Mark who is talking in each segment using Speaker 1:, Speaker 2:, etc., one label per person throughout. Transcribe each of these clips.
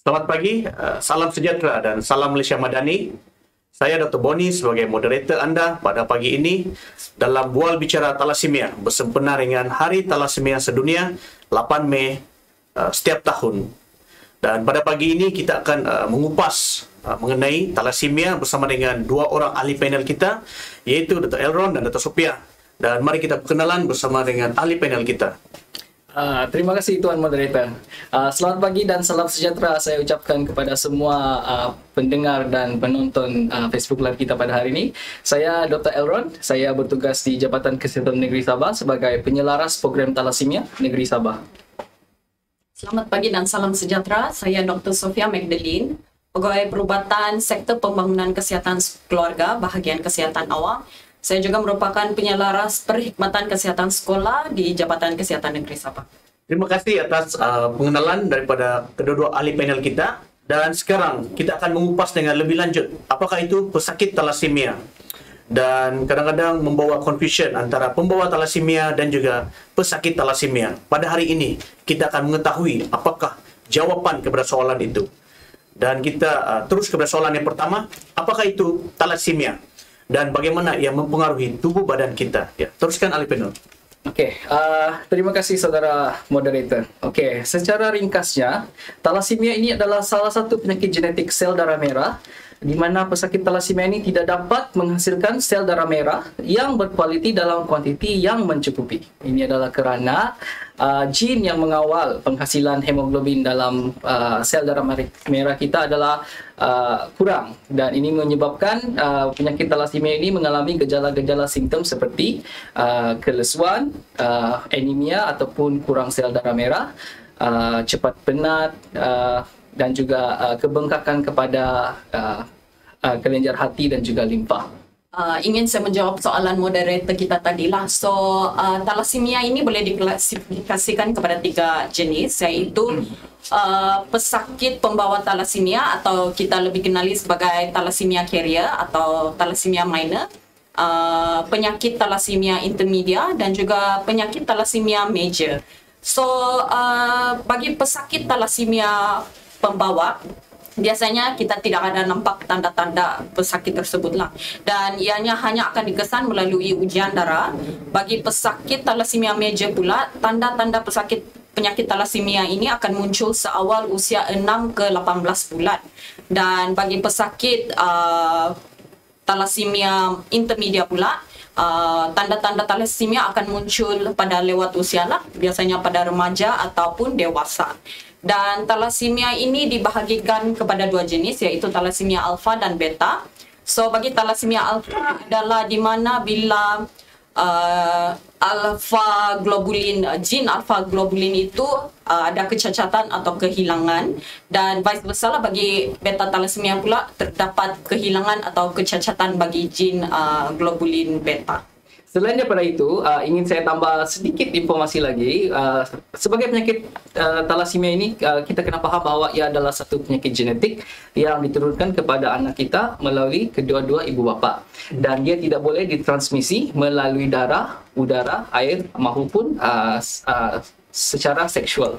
Speaker 1: Selamat pagi, salam sejahtera dan salam Malaysia Madani. Saya Dr. Boni sebagai moderator anda pada pagi ini dalam Bual Bicara Thalassemia bersempena dengan Hari Thalassemia Sedunia 8 Mei setiap tahun. Dan pada pagi ini kita akan mengupas mengenai thalassemia bersama dengan dua orang ahli panel kita, yaitu Dr. Elron dan Dr. Sophia. Dan mari kita perkenalan bersama dengan ahli panel kita.
Speaker 2: Terima kasih Tuan Moderator. Selamat pagi dan salam sejahtera saya ucapkan kepada semua pendengar dan penonton Facebook Live kita pada hari ini. Saya Dr. Elron, saya bertugas di Jabatan Kesihatan Negeri Sabah sebagai penyelaras program Thalassemia Negeri Sabah.
Speaker 3: Selamat pagi dan salam sejahtera. Saya Dr. Sophia Magdalene, Pegawai Perubatan Sektor Pembangunan Kesihatan Keluarga, Bahagian Kesihatan Awam. Saya juga merupakan penyelaras perkhidmatan kesihatan sekolah di Jabatan Kesihatan Negeri Sabah.
Speaker 1: Terima kasih atas pengenalan daripada kedua-dua ahli panel kita. Dan sekarang kita akan mengupas dengan lebih lanjut apakah itu pesakit thalassemia. Dan kadang-kadang membawa confusion antara pembawa thalassemia dan juga pesakit thalassemia. Pada hari ini kita akan mengetahui apakah jawapan kepada soalan itu. Dan kita terus kepada soalan yang pertama, apakah itu thalassemia? Dan bagaimana ia mempengaruhi tubuh badan kita. Ya, teruskan ahli panel.
Speaker 2: Terima kasih saudara moderator. Secara ringkasnya, thalassemia ini adalah salah satu penyakit genetik sel darah merah di mana pesakit thalassemia ini tidak dapat menghasilkan sel darah merah yang berkualiti dalam kuantiti yang mencukupi. Ini adalah kerana jin yang mengawal penghasilan hemoglobin dalam sel darah merah kita adalah kurang, dan ini menyebabkan penyakit thalassemia ini mengalami gejala-gejala simptom seperti kelesuan, anemia ataupun kurang sel darah merah, cepat penat, dan juga kebengkakan kepada kelenjar hati dan juga limfa.
Speaker 3: Ingin saya menjawab soalan moderator kita tadilah. Thalassemia ini boleh diklasifikasikan kepada 3 jenis, yaitu pesakit pembawa thalassemia atau kita lebih kenali sebagai thalassemia carrier atau thalassemia minor, penyakit thalassemia intermedia dan juga penyakit thalassemia major. Bagi pesakit thalassemia pembawa, biasanya kita tidak ada nampak tanda-tanda pesakit tersebutlah, dan ianya hanya akan dikesan melalui ujian darah. Bagi pesakit thalassemia major pula, tanda-tanda penyakit thalassemia ini akan muncul seawal usia 6 ke 18 bulan. Dan bagi pesakit thalassemia intermedia pula, tanda-tanda thalassemia akan muncul pada lewat usia lah, biasanya pada remaja ataupun dewasa. Dan thalassemia ini dibahagikan kepada 2 jenis, yaitu thalassemia alfa dan beta. Bagi thalassemia alfa adalah di mana bila jin alfa globulin itu ada kecacatan atau kehilangan, dan vice versa lah bagi beta thalassemia pula terdapat kehilangan atau kecacatan bagi jin globulin beta.
Speaker 2: Selain daripada itu, ingin saya tambah sedikit informasi lagi. Sebagai penyakit thalassemia ini, kita kena faham bahawa ia adalah satu penyakit genetik yang diturunkan kepada anak kita melalui kedua-dua ibu bapa. Dan dia tidak boleh ditransmisi melalui darah, udara, air maupun secara seksual.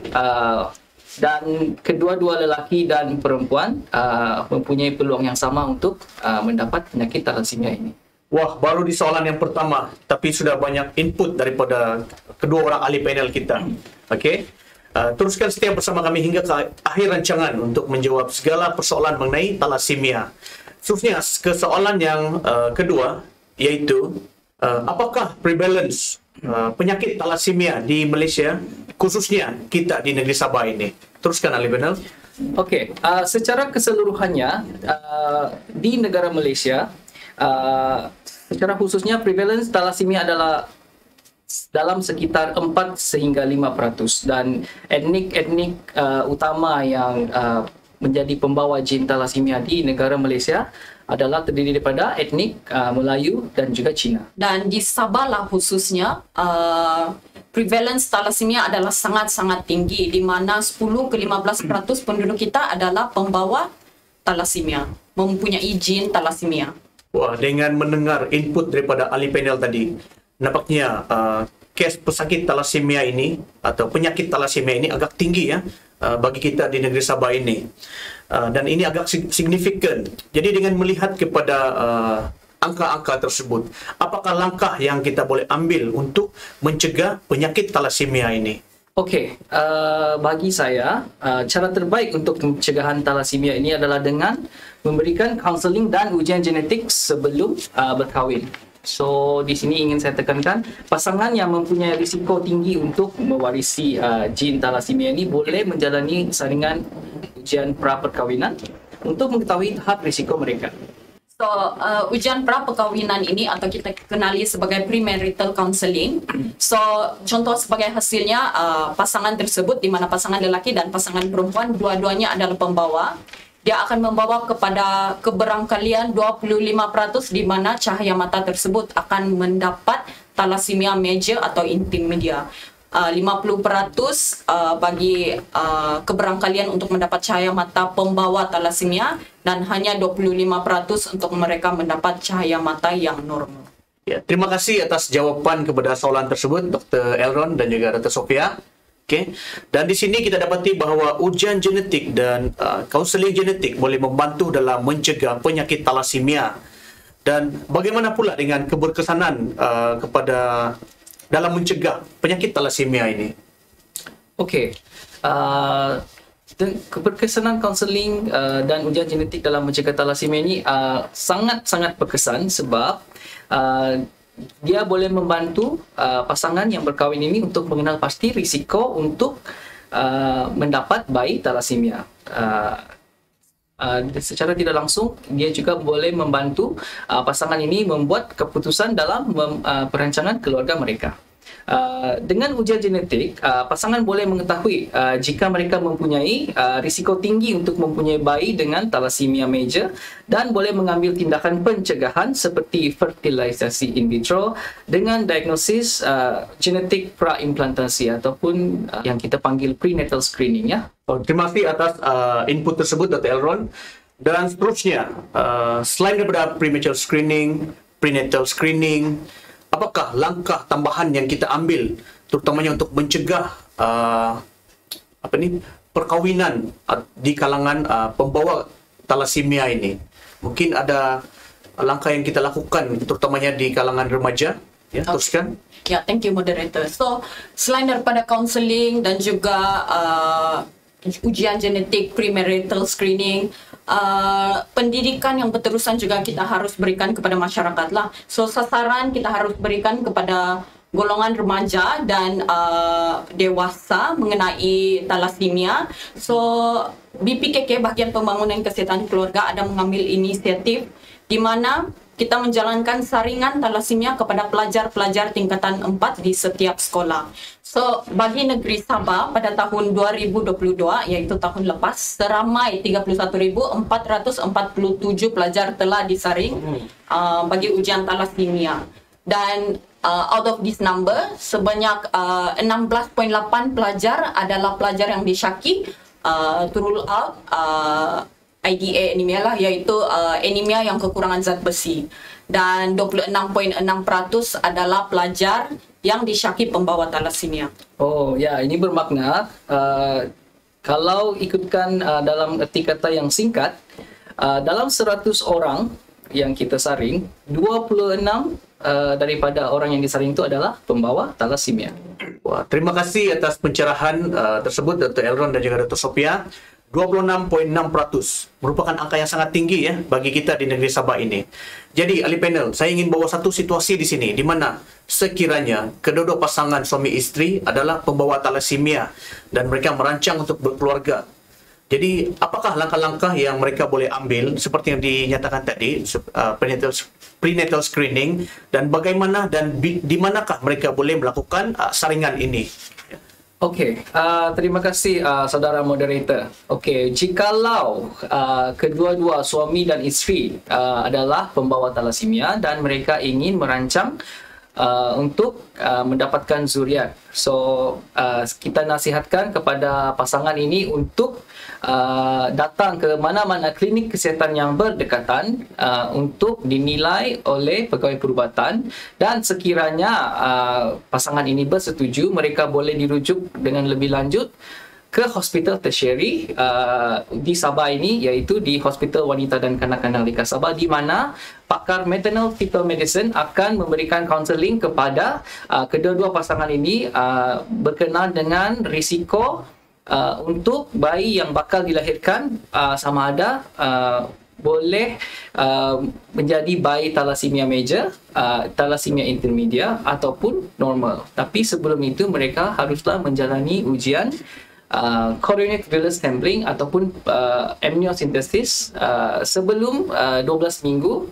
Speaker 2: Dan kedua-dua lelaki dan perempuan mempunyai peluang yang sama untuk mendapat penyakit thalassemia ini.
Speaker 1: Wah, baru di soalan yang pertama, tapi sudah banyak input daripada kedua orang ahli panel kita. Teruskan setia bersama kami hingga ke akhir rancangan untuk menjawab segala persoalan mengenai thalassemia. Seterusnya ke soalan yang kedua, yaitu apakah prevalence penyakit thalassemia di Malaysia, khususnya kita di negeri Sabah ini? Teruskan ahli panel.
Speaker 2: Secara keseluruhannya di negara Malaysia, secara khususnya prevalence thalassemia adalah dalam sekitar 4 sehingga 5%, dan etnik utama yang menjadi pembawa jin thalassemia di negara Malaysia adalah terdiri daripada etnik Melayu dan juga Cina.
Speaker 3: Dan di Sabah lah khususnya, prevalence thalassemia adalah sangat-sangat tinggi, di mana 10 ke 15% penduduk kita adalah pembawa thalassemia, mempunyai jin thalassemia.
Speaker 1: Wah, dengan mendengar input daripada ahli panel tadi, nampaknya kes pesakit thalassemia ini atau penyakit thalassemia ini agak tinggi ya. bagi kita di negeri Sabah ini. Dan ini agak signifikan. Jadi dengan melihat kepada angka-angka tersebut, apakah langkah yang kita boleh ambil untuk mencegah penyakit thalassemia ini?
Speaker 2: Okey, bagi saya, cara terbaik untuk pencegahan thalassemia ini adalah dengan memberikan kaunseling dan ujian genetik sebelum berkahwin. So, di sini ingin saya tekankan, pasangan yang mempunyai risiko tinggi untuk mewarisi gen thalassemia ini boleh menjalani saringan ujian pra-perkahwinan untuk mengetahui tahap risiko mereka.
Speaker 3: So, ujian pra-perkahwinan ini atau kita kenali sebagai premarital counseling. So, contoh sebagai hasilnya, pasangan tersebut di mana pasangan lelaki dan pasangan perempuan dua-duanya adalah pembawa. Dia akan membawa kepada keberangkalian 25% di mana cahaya mata tersebut akan mendapat thalassemia major atau intermedia. 50% bagi keberangkalian untuk mendapat cahaya mata pembawa thalassemia dan hanya 25% untuk mereka mendapat cahaya mata yang normal.
Speaker 1: Ya, terima kasih atas jawapan kepada soalan tersebut Dr. Elron dan juga Dr. Sophia. Okay. Dan di sini kita dapati bahawa ujian genetik dan kaunseling genetik boleh membantu dalam mencegah penyakit thalassemia. Dan bagaimana pula dengan keberkesanan kepada dalam mencegah penyakit thalassemia ini?
Speaker 2: Okey, keberkesanan kaunseling dan ujian genetik dalam mencegah thalassemia ini sangat-sangat berkesan sebab dia boleh membantu pasangan yang berkahwin ini untuk mengenal pasti risiko untuk mendapat bayi thalassemia. Secara tidak langsung, dia juga boleh membantu pasangan ini membuat keputusan dalam perancangan keluarga mereka. Dengan ujian genetik, pasangan boleh mengetahui jika mereka mempunyai risiko tinggi untuk mempunyai bayi dengan thalassemia major dan boleh mengambil tindakan pencegahan seperti fertilisasi in vitro dengan diagnosis genetik pra-implantasi ataupun yang kita panggil prenatal screening, ya.
Speaker 1: Terima kasih atas input tersebut Dr. Elron. Dan seterusnya, selain daripada premature screening, prenatal screening, apakah langkah tambahan yang kita ambil terutamanya untuk mencegah perkahwinan di kalangan pembawa thalassemia ini? Mungkin ada langkah yang kita lakukan terutamanya di kalangan remaja, ya, teruskan.
Speaker 3: Ya, thank you moderator. So, selain daripada counseling dan juga ujian genetik, premarital screening, pendidikan yang berterusan juga kita harus berikan kepada masyarakat lah. So, sasaran kita harus berikan kepada golongan remaja dan dewasa mengenai thalassemia. So, BPKK, Bahagian Pembangunan Kesihatan Keluarga, ada mengambil inisiatif di mana kita menjalankan saringan thalassemia kepada pelajar-pelajar tingkatan 4 di setiap sekolah. So, bagi negeri Sabah pada tahun 2022, iaitu tahun lepas, seramai 31,447 pelajar telah disaring bagi ujian thalassemia. Dan out of this number, sebanyak 16.8 pelajar adalah pelajar yang disyaki to rule out IDA anemia lah, iaitu anemia yang kekurangan zat besi, dan 26.6% adalah pelajar yang disyaki pembawa thalassemia.
Speaker 2: Oh ya, ini bermakna kalau ikutkan dalam erti kata yang singkat, dalam 100 orang yang kita saring, 26 daripada orang yang disaring itu adalah pembawa thalassemia.
Speaker 1: Wah, terima kasih atas pencerahan tersebut Dr. Elron dan juga Dr. Sophia. 26.6% merupakan angka yang sangat tinggi, ya, bagi kita di negeri Sabah ini. Jadi ahli panel, saya ingin bawa satu situasi di sini di mana sekiranya kedua-dua pasangan suami istri adalah pembawa thalassemia dan mereka merancang untuk berkeluarga. Jadi apakah langkah-langkah yang mereka boleh ambil seperti yang dinyatakan tadi, prenatal screening, dan bagaimana dan di manakah mereka boleh melakukan saringan ini?
Speaker 2: Okey, terima kasih saudara moderator. Okey, jikalau kedua-dua suami dan isteri adalah pembawa thalassemia dan mereka ingin merancang untuk mendapatkan zuriat. So, kita nasihatkan kepada pasangan ini untuk datang ke mana-mana klinik kesihatan yang berdekatan untuk dinilai oleh pegawai perubatan, dan sekiranya pasangan ini bersetuju, mereka boleh dirujuk dengan lebih lanjut ke hospital tertiary di Sabah ini, iaitu di Hospital Wanita dan Kanak-kanak Lika Sabah, di mana pakar maternal fetal medicine akan memberikan counselling kepada kedua-dua pasangan ini berkenaan dengan risiko untuk bayi yang bakal dilahirkan, sama ada boleh menjadi bayi thalassemia major, thalassemia intermedia ataupun normal. Tapi sebelum itu mereka haruslah menjalani ujian chorionic villus sampling ataupun amniocentesis sebelum 12 minggu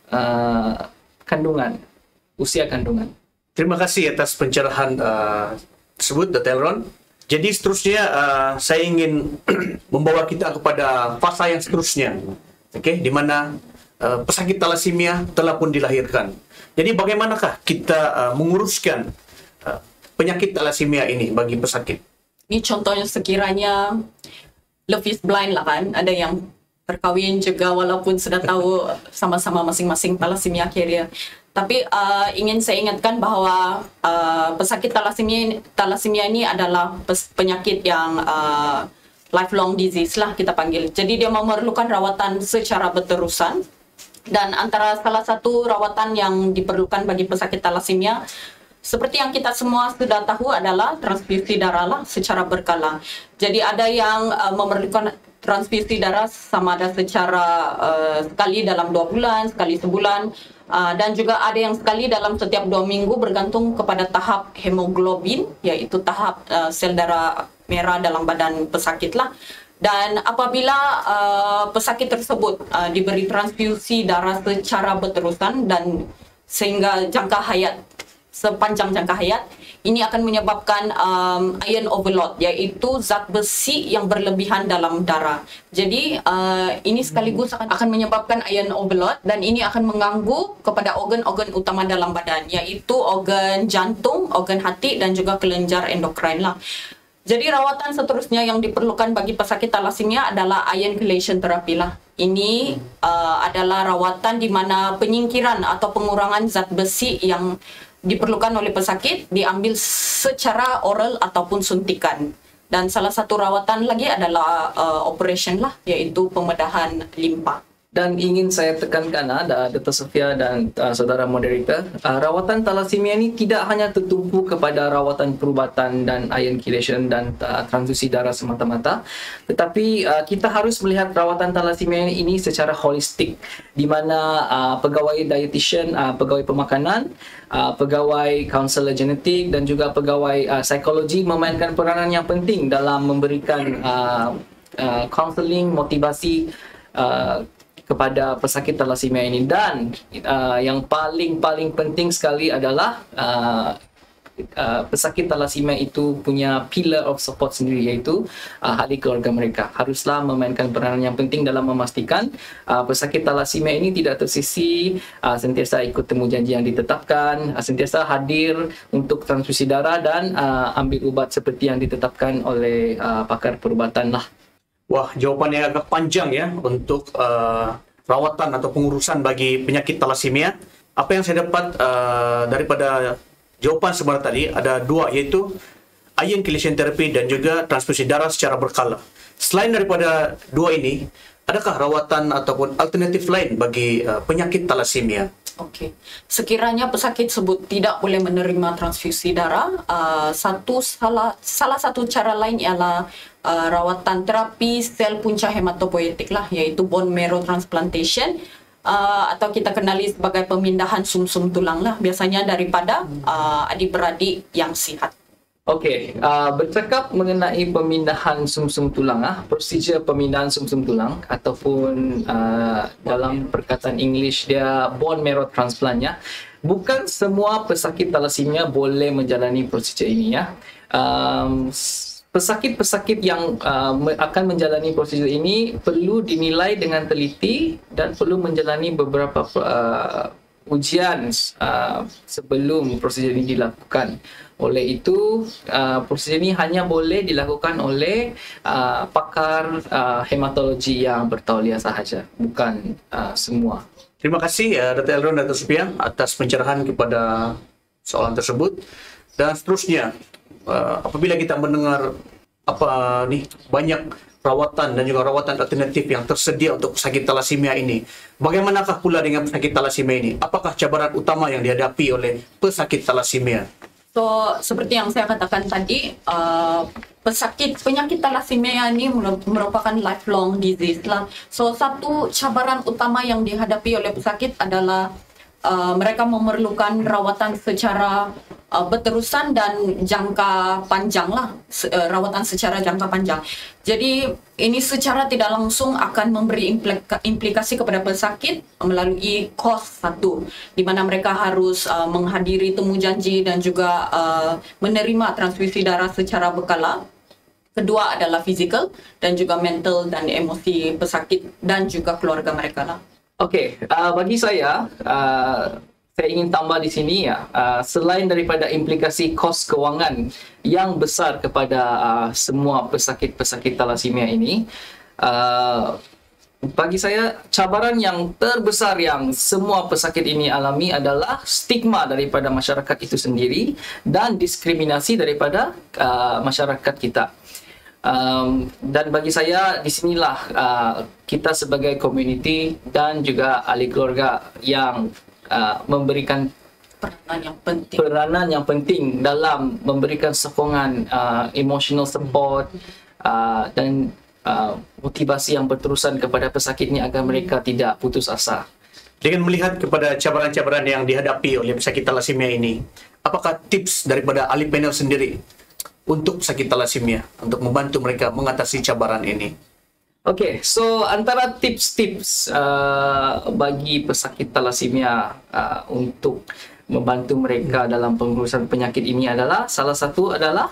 Speaker 2: kandungan, usia kandungan.
Speaker 1: Terima kasih atas pencerahan tersebut, Dr. Elron. Jadi seterusnya saya ingin membawa kita kepada fasa yang seterusnya, di mana pesakit thalassemia telah pun dilahirkan. Jadi bagaimanakah kita menguruskan penyakit thalassemia ini bagi pesakit?
Speaker 3: Ini contohnya sekiranya love is blind lah kan, ada yang terkawin juga walaupun sudah tahu sama-sama masing-masing thalassemia carrier. Tapi ingin saya ingatkan bahawa pesakit thalassemia ini adalah penyakit yang lifelong disease lah kita panggil. Jadi dia memerlukan rawatan secara berterusan, dan antara salah satu rawatan yang diperlukan bagi pesakit thalassemia, seperti yang kita semua sudah tahu, adalah transfusi darah lah secara berkala. Jadi ada yang memerlukan transfusi darah sama ada secara sekali dalam 2 bulan, sekali sebulan, dan juga ada yang sekali dalam setiap 2 minggu bergantung kepada tahap hemoglobin, yaitu tahap sel darah merah dalam badan pesakit lah. Dan apabila pesakit tersebut diberi transfusi darah secara berterusan dan sehingga sepanjang jangka hayat, ini akan menyebabkan iron overload, yaitu zat besi yang berlebihan dalam darah. Jadi ini sekaligus akan menyebabkan iron overload, dan ini akan mengganggu kepada organ-organ utama dalam badan, yaitu organ jantung, organ hati, dan juga kelenjar endokrin lah. Jadi rawatan seterusnya yang diperlukan bagi pesakit thalassemia adalah iron chelation therapy lah. Ini adalah rawatan di mana penyingkiran atau pengurangan zat besi yang diperlukan oleh pesakit diambil secara oral ataupun suntikan. Dan salah satu rawatan lagi adalah operation lah, yaitu pembedahan limpa.
Speaker 2: Dan ingin saya tekankan, Dr. Sofia dan saudara moderator, rawatan thalassemia ini tidak hanya tertumpu kepada rawatan perubatan dan iron chelation dan transfusi darah semata-mata, tetapi kita harus melihat rawatan thalassemia ini secara holistik, di mana pegawai dietitian, pegawai pemakanan, pegawai kaunselor genetik dan juga pegawai psikologi memainkan peranan yang penting dalam memberikan counseling, motivasi kepada pesakit thalassemia ini. Dan yang paling penting sekali adalah pesakit thalassemia itu punya pillar of support sendiri, iaitu ahli keluarga mereka. Haruslah memainkan peranan yang penting dalam memastikan pesakit thalassemia ini tidak tersisi, sentiasa ikut temu janji yang ditetapkan, sentiasa hadir untuk transfusi darah dan ambil ubat seperti yang ditetapkan oleh pakar perubatan lah.
Speaker 1: Wah, jawapannya agak panjang ya untuk rawatan atau pengurusan bagi penyakit thalassemia. Apa yang saya dapat daripada jawapan sebenarnya tadi ada 2, yaitu iron chelation therapy dan juga transfusi darah secara berkala. Selain daripada 2 ini, adakah rawatan ataupun alternatif lain bagi penyakit thalassemia?
Speaker 3: Okey. Sekiranya pesakit tersebut tidak boleh menerima transfusi darah, salah satu cara lain ialah rawatan terapi sel punca hematopoietik lah, iaitu bone marrow transplantation, atau kita kenali sebagai pemindahan sumsum tulang lah, biasanya daripada adik-beradik yang sihat.
Speaker 2: Okey, bercakap mengenai pemindahan sumsum tulang, prosedur pemindahan sumsum tulang ataupun dalam perkataan English dia bone marrow transplant ya. Bukan semua pesakit thalassemia boleh menjalani prosedur ini ya. Pesakit-pesakit yang akan menjalani prosedur ini perlu dinilai dengan teliti dan perlu menjalani beberapa ujian sebelum prosedur ini dilakukan. Oleh itu, prosedur ini hanya boleh dilakukan oleh pakar hematologi yang bertauliah sahaja, bukan semua.
Speaker 1: Terima kasih Dr. Elron dan Dr. Sofia atas pencerahan kepada soalan tersebut. Dan seterusnya, apabila kita mendengar apa nih banyak rawatan dan juga rawatan alternatif yang tersedia untuk pesakit talasemia ini. Bagaimanakah pula dengan pesakit talasemia ini? Apakah cabaran utama yang dihadapi oleh pesakit talasemia?
Speaker 3: So, seperti yang saya katakan tadi, penyakit talasemia ini merupakan lifelong disease lah. So, satu cabaran utama yang dihadapi oleh pesakit adalah mereka memerlukan rawatan secara berterusan dan jangka panjang lah, rawatan secara jangka panjang. Jadi ini secara tidak langsung akan memberi implikasi kepada pesakit melalui kos satu, di mana mereka harus menghadiri temu janji dan juga menerima transfusi darah secara berkala. Kedua adalah fizikal dan juga mental dan emosi pesakit dan juga keluarga mereka lah.
Speaker 2: Okey, bagi saya ingin tambah di sini ya, selain daripada implikasi kos kewangan yang besar kepada semua pesakit-pesakit talasemia ini, bagi saya cabaran yang terbesar yang semua pesakit ini alami adalah stigma daripada masyarakat itu sendiri dan diskriminasi daripada masyarakat kita. Dan bagi saya di sinilah kita sebagai komuniti dan juga ahli keluarga yang memberikan peranan yang penting dalam memberikan sokongan, emotional support dan motivasi yang berterusan kepada pesakit ini agar mereka tidak putus asa.
Speaker 1: Dengan melihat kepada cabaran-cabaran yang dihadapi oleh pesakit talasemia ini, apakah tips daripada ahli panel sendiri untuk pesakit talasemia untuk membantu mereka mengatasi cabaran ini?
Speaker 2: Okey, so antara tips-tips bagi pesakit talasemia untuk membantu mereka dalam pengurusan penyakit ini adalah, salah satu adalah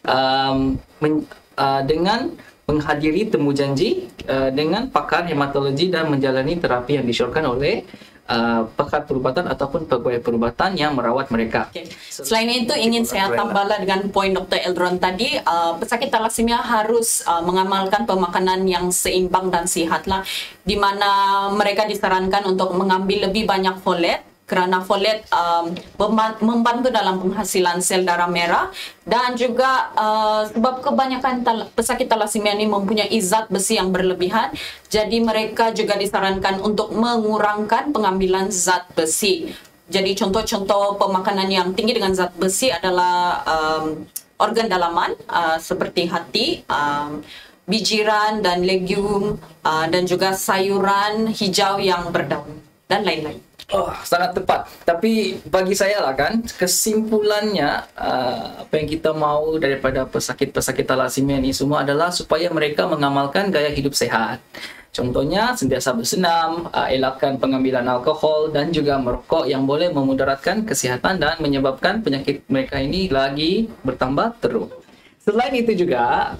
Speaker 2: dengan menghadiri temu janji dengan pakar hematologi dan menjalani terapi yang disyorkan oleh pakar perubatan ataupun pegawai perubatan yang merawat mereka.
Speaker 3: Okay. Selain itu, ingin saya tambahlah dengan poin Dr. Eldron tadi, pesakit talasemia harus mengamalkan pemakanan yang seimbang dan sihat lah, di mana mereka disarankan untuk mengambil lebih banyak folet, kerana folet membantu dalam penghasilan sel darah merah, dan juga sebab kebanyakan pesakit talasemia ini mempunyai zat besi yang berlebihan, jadi mereka juga disarankan untuk mengurangkan pengambilan zat besi. Jadi contoh-contoh pemakanan yang tinggi dengan zat besi adalah organ dalaman seperti hati, bijiran dan legium, dan juga sayuran hijau yang berdaun dan lain-lain.
Speaker 2: Oh, sangat tepat. Tapi bagi saya lah kan, kesimpulannya apa yang kita mahu daripada pesakit-pesakit talasemia ini semua adalah supaya mereka mengamalkan gaya hidup sehat. Contohnya, sentiasa bersenam, elakkan pengambilan alkohol dan juga merokok yang boleh memudaratkan kesihatan dan menyebabkan penyakit mereka ini lagi bertambah teruk. Selain itu juga,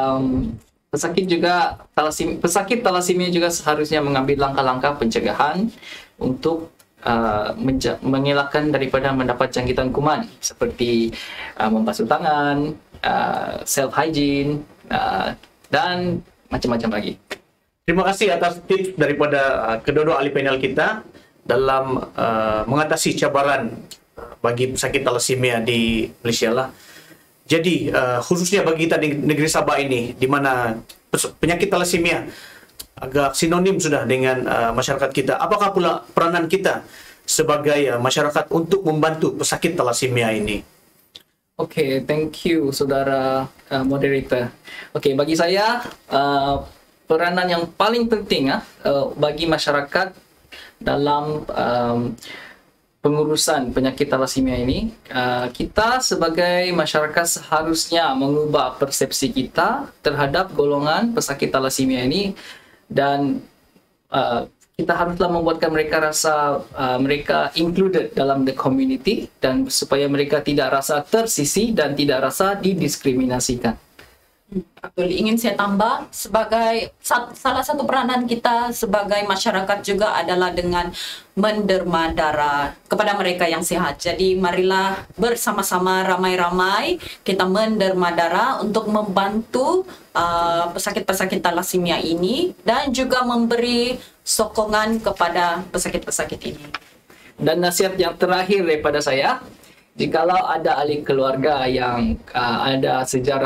Speaker 2: pesakit talasemia juga seharusnya mengambil langkah-langkah pencegahan untuk mengelakkan daripada mendapat jangkitan kuman seperti membasuh tangan, self hygiene dan macam-macam lagi.
Speaker 1: Terima kasih atas tips daripada kedua-dua ahli panel kita dalam mengatasi cabaran bagi pesakit talasemia di Malaysia lah. Jadi khususnya bagi kita di negeri Sabah ini, di mana penyakit talasemia agak sinonim sudah dengan masyarakat kita. Apakah pula peranan kita sebagai masyarakat untuk membantu pesakit talasemia ini?
Speaker 2: Okey, thank you saudara moderator. Okey, bagi saya peranan yang paling penting bagi masyarakat dalam pengurusan penyakit talasemia ini, kita sebagai masyarakat seharusnya mengubah persepsi kita terhadap golongan pesakit talasemia ini, dan kita haruslah membuatkan mereka rasa mereka included dalam the community, dan supaya mereka tidak rasa tersisih dan tidak rasa didiskriminasikan.
Speaker 3: Betul, ingin saya tambah, sebagai salah satu peranan kita sebagai masyarakat juga adalah dengan menderma darah kepada mereka yang sehat. Jadi marilah bersama-sama ramai-ramai kita menderma darah untuk membantu pesakit-pesakit talasemia ini dan juga memberi sokongan kepada pesakit-pesakit ini.
Speaker 2: Dan nasihat yang terakhir daripada saya, jikalau ada ahli keluarga yang ada sejarah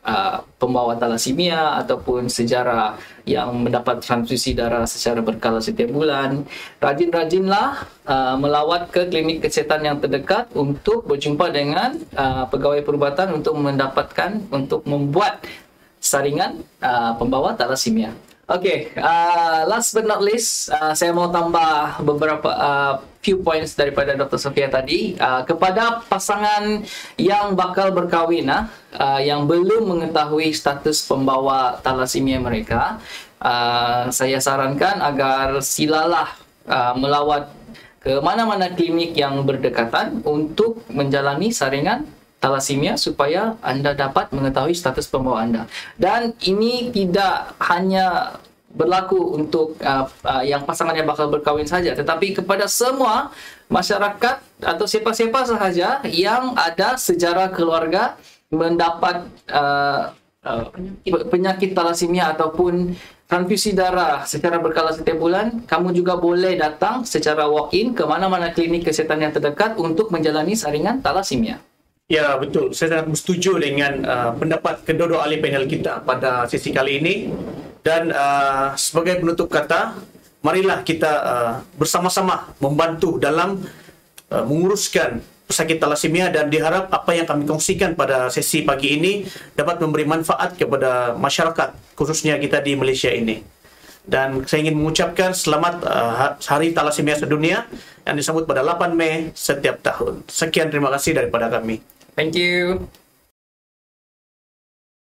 Speaker 2: pembawa talasemia ataupun sejarah yang mendapat transfusi darah secara berkala setiap bulan, rajin-rajinlah melawat ke klinik kesihatan yang terdekat untuk berjumpa dengan pegawai perubatan untuk membuat saringan pembawa talasemia. Okay, last but not least, saya mau tambah beberapa few points daripada Dr. Sofia tadi. Kepada pasangan yang bakal berkahwin, yang belum mengetahui status pembawa talasemia mereka, saya sarankan agar silalah melawat ke mana-mana klinik yang berdekatan untuk menjalani saringan talasemia supaya anda dapat mengetahui status pembawa anda. Dan ini tidak hanya berlaku untuk yang pasangan yang bakal berkahwin saja, tetapi kepada semua masyarakat atau siapa-siapa sahaja yang ada sejarah keluarga mendapat penyakit talasemia ataupun transfusi darah secara berkala setiap bulan, kamu juga boleh datang secara walk-in ke mana-mana klinik kesihatan yang terdekat untuk menjalani saringan talasemia.
Speaker 1: Ya, betul. Saya sangat setuju dengan pendapat kedua-dua ahli panel kita pada sesi kali ini. Dan sebagai penutup kata, marilah kita bersama-sama membantu dalam menguruskan pesakit talasemia, dan diharap apa yang kami kongsikan pada sesi pagi ini dapat memberi manfaat kepada masyarakat, khususnya kita di Malaysia ini. Dan saya ingin mengucapkan selamat Hari Talasemia Sedunia yang disambut pada 8 Mei setiap tahun. Sekian, terima kasih daripada kami.
Speaker 2: Thank you.